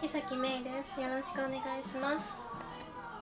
伊崎芽衣です。よろしくお願いします。